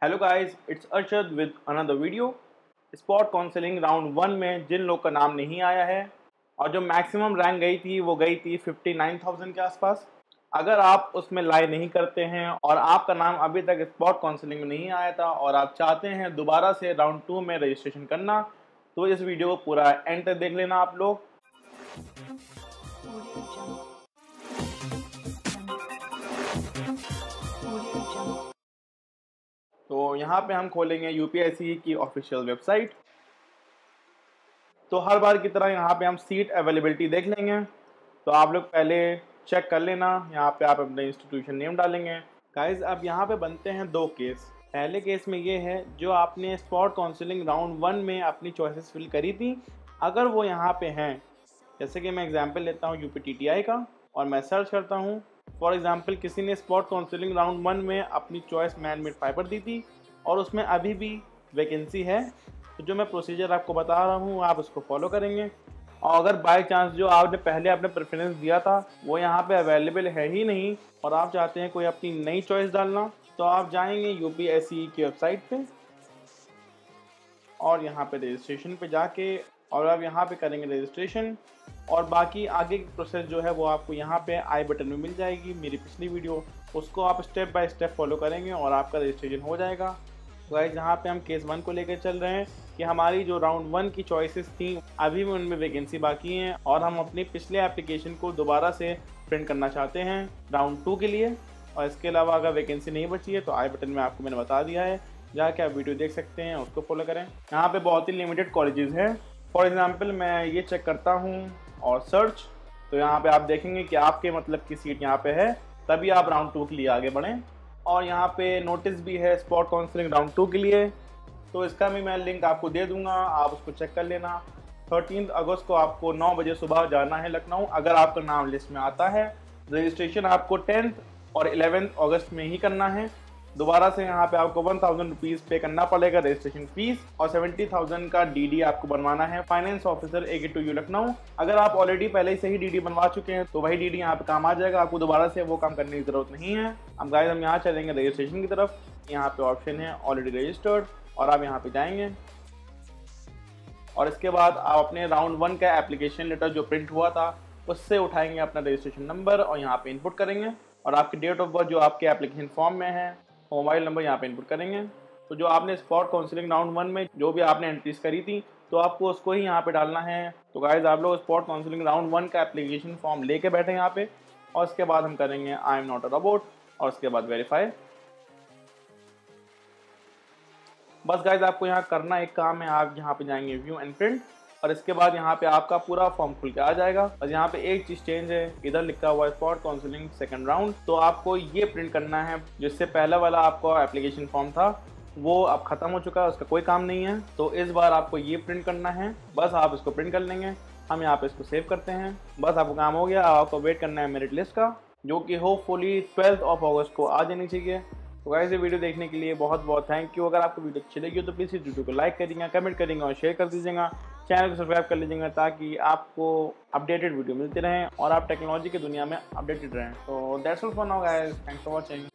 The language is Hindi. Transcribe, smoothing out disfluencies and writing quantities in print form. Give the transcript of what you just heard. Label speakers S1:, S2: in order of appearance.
S1: Hello guys, it's Arshad with another video. Spot counselling round 1 में जिन लोग का नाम नहीं आया है और जो मैक्सिमम रैंक गई थी वो गई थी 59,000 के आसपास। अगर आप उसमें लाई नहीं करते हैं और आपका नाम अभी तक स्पॉट काउंसलिंग में नहीं आया था और आप चाहते हैं दोबारा से राउंड 2 में रजिस्ट्रेशन करना, तो इस वीडियो को पूरा एंड तक देख लेना आप लोग। तो यहाँ पे हम खोलेंगे यूपीएससी की ऑफिशियल वेबसाइट। तो हर बार की तरह यहाँ पे हम सीट अवेलेबिलिटी देख लेंगे। तो आप लोग पहले चेक कर लेना, यहाँ पे आप अपने इंस्टीट्यूशन नेम डालेंगे। गाइज अब यहाँ पे बनते हैं दो केस। पहले केस में ये है जो आपने स्पॉट काउंसलिंग राउंड 1 में अपनी चॉइसेस फिल करी थी, अगर वो यहाँ पे हैं, जैसे कि मैं एग्जांपल लेता हूँ यूपीटीटीआई का और मैं सर्च करता हूँ। फॉर एग्जांपल किसी ने स्पॉट काउंसलिंग राउंड 1 में अपनी चॉइस मैन मेड फाइबर दी थी और उसमें अभी भी वैकेंसी है, तो जो मैं प्रोसीजर आपको बता रहा हूँ आप उसको फॉलो करेंगे। और अगर बाय चांस जो आपने पहले अपने प्रेफरेंस दिया था वो यहाँ पे अवेलेबल है ही नहीं और आप चाहते हैं कोई अपनी नई चॉइस डालना, तो आप जाएंगे यूपीएससी की वेबसाइट पे और यहाँ पे रजिस्ट्रेशन पे जाके और आप यहाँ पे करेंगे रजिस्ट्रेशन और बाकी आगे की प्रोसेस जो है वो आपको यहाँ पे आई बटन में मिल जाएगी। मेरी पिछली वीडियो उसको आप स्टेप बाय स्टेप फॉलो करेंगे और आपका रजिस्ट्रेशन हो जाएगा। तो गाइस यहाँ पे हम केस 1 को लेकर चल रहे हैं कि हमारी जो राउंड 1 की चॉइसेस थी अभी भी उनमें वैकेंसी बाकी हैं और हम अपनी पिछले एप्लीकेशन को दोबारा से प्रिंट करना चाहते हैं राउंड 2 के लिए। और इसके अलावा अगर वैकेंसी नहीं बची है तो आई बटन में आपको मैंने बता दिया है, जाके आप वीडियो देख सकते हैं, उसको फॉलो करें। यहाँ पे बहुत ही लिमिटेड कॉलेजेस हैं। फॉर एग्जांपल मैं ये चेक करता हूँ और सर्च, तो यहाँ पे आप देखेंगे कि आपके मतलब की सीट यहाँ पे है, तभी आप राउंड 2 के लिए आगे बढ़ें। और यहाँ पे नोटिस भी है स्पॉट काउंसलिंग राउंड 2 के लिए, तो इसका भी मैं लिंक आपको दे दूंगा, आप उसको चेक कर लेना। 13 अगस्त को आपको 9 बजे सुबह जाना है लखनऊ, अगर आपका नाम लिस्ट में आता है। रजिस्ट्रेशन आपको 10 और 11 अगस्त में ही करना है। दोबारा से यहाँ पे आपको 1000 रुपीज़ पे करना पड़ेगा रजिस्ट्रेशन फीस और 70,000 का डीडी आपको बनवाना है फाइनेंस ऑफिसर AKTU लखनऊ। अगर आप ऑलरेडी पहले से ही डीडी बनवा चुके हैं तो वही डीडी यहाँ पे काम आ जाएगा, आपको दोबारा से वो काम करने की जरूरत नहीं है। अब गाइस हम यहाँ चलेंगे रजिस्ट्रेशन की तरफ। यहाँ पे ऑप्शन है ऑलरेडी रजिस्टर्ड और आप यहाँ पे जाएंगे और इसके बाद आप अपने राउंड 1 का एप्लीकेशन लेटर जो प्रिंट हुआ था उससे उठाएंगे अपना रजिस्ट्रेशन नंबर और यहाँ पे इनपुट करेंगे और आपकी डेट ऑफ बर्थ जो आपके एप्लीकेशन फॉर्म में है, मोबाइल नंबर यहाँ पे इनपुट करेंगे। तो जो आपने स्पॉट काउंसलिंग राउंड 1 में जो भी आपने एंट्रीज करी थी तो आपको उसको ही यहाँ पे डालना है। तो गाइस आप लोग स्पॉट काउंसलिंग राउंड 1 का एप्लीकेशन फॉर्म लेके बैठे यहाँ पे और उसके बाद हम करेंगे I am not a robot और उसके बाद वेरीफाई। बस गाइस आपको यहाँ करना एक काम है, आप यहाँ पे जाएंगे व्यू एंड प्रिंट और इसके बाद यहाँ पे आपका पूरा फॉर्म खुल के आ जाएगा। और यहाँ पे एक चीज चेंज है, इधर लिखा हुआ है स्पॉट काउंसलिंग सेकंड राउंड, तो आपको ये प्रिंट करना है। जिससे पहला वाला आपका एप्लीकेशन फॉर्म था वो अब खत्म हो चुका है, उसका कोई काम नहीं है, तो इस बार आपको ये प्रिंट करना है। बस आप इसको प्रिंट कर लेंगे। हम यहाँ पे इसको सेव करते हैं, बस आपको काम हो गया। आपको वेट करना है मेरिट लिस्ट का, जो कि होपफुली 12 अगस्त को आ जानी चाहिए। तो गाइस ये वीडियो देखने के लिए बहुत बहुत थैंक यू। अगर आपको वीडियो अच्छी लगी हो तो प्लीज़ इस वीडियो को लाइक करिएगा, कमेंट करिएगा और शेयर कर दीजिएगा। चैनल को सब्सक्राइब कर लीजिएगा ताकि आपको अपडेटेड वीडियो मिलती रहें और आप टेक्नोलॉजी की दुनिया में अपडेटेड रहें। तो that's all for now guys, thanks for watching.